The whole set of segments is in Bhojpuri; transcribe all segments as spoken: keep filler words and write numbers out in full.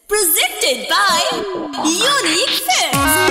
Presented by Unique Films.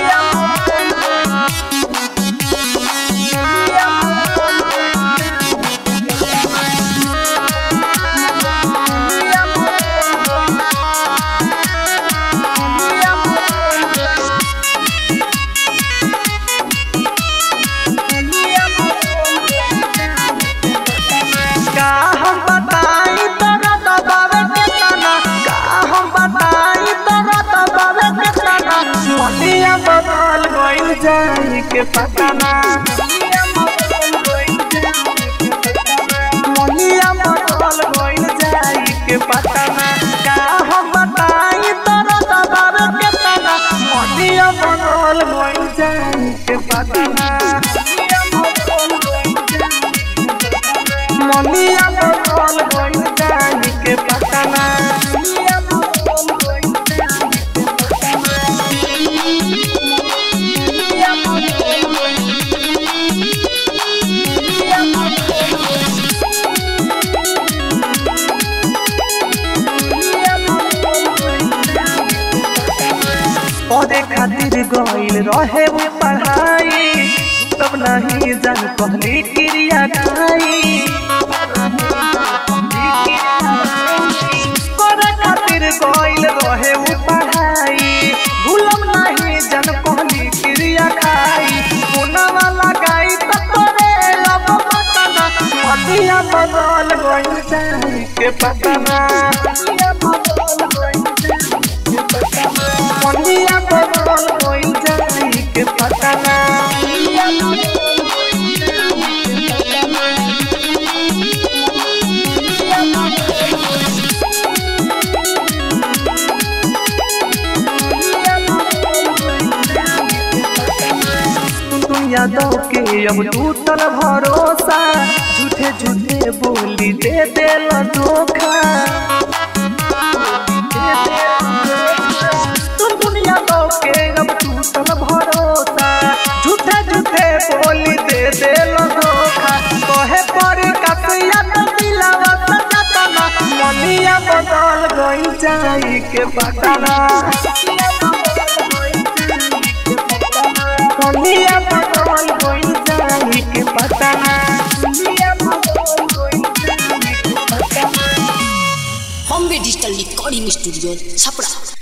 बदल गइल जाई के पता ना मोनिया बदल गइल जाई के पता ना का हम बताई तोरा दबावे के तना मोनिया बदल गइल जाई के पता ना मोनिया बदल गइल जाई के पता ना पढ़े खातिर गइल रहे वो पढ़ाई तब नहीं जान पहली क्रिया खाई पढ़े खातिर गइल रहे वो पढ़ाई भूलम नहीं जान पहली क्रिया खाई पुनवा लगाई त तोरे लब पतना मतिया बदल गइल जाई के पतना मोनिया बदल गइल जाई के पता ना यादों के अब टूटल भरोसा झूठे झूठे बोली दे देल धोखा के अब टूटल भरोसा झूठे झूठे बोली दे देल धोखा कहे पर कसिया तो दिलावा सजना मोनिया बदल गइल जाई के पता ना मोनिया बदल गइल जाई के पता ना Bombay Digital Recording Studio, Chapra.